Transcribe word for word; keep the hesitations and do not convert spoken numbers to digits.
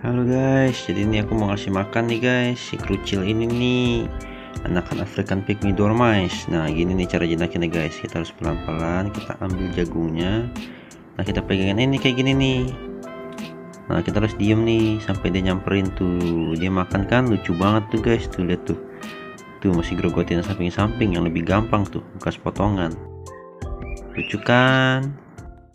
Halo guys, jadi ini aku mau ngasih makan nih guys, si kerucil ini nih, anakan African Pygmy Dormice. Nah gini nih cara jenakinnya guys, kita harus pelan-pelan kita ambil jagungnya. Nah kita pegangin ini kayak gini nih. Nah kita harus diem nih sampai dia nyamperin tuh, dia makan kan, lucu banget tuh guys, tuh lihat tuh, tuh masih grogotin samping-samping yang lebih gampang tuh, bekas potongan, lucu kan.